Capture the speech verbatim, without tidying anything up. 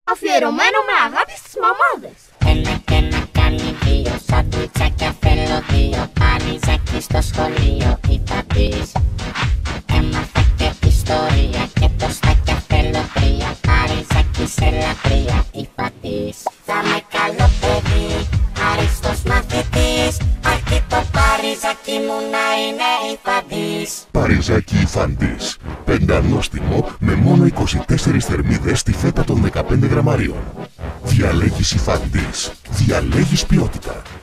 Αφιερωμένο με αγάπη στις μαμάδες. Ένα και να κάνει δύο, σαντουιτσάκια θέλω δύο. Παριζάκι στο σχολείο, Ifantis. Έμαθα και ιστορία και τοστάκια θέλω τρία. Παριζάκι σε λατρεία, Ifantis. Θα με καλό παιδί, άριστος μαθητής. Αρκεί το Παριζάκι μου να είναι Ifantis. Parizaki Ifantis. Πεντανόστιμο με μόνο είκοσι τέσσερις θερμίδες στη φέτα των δεκαπέντε γραμμαρίων. Διαλέγεις Ifantis. Διαλέγεις ποιότητα.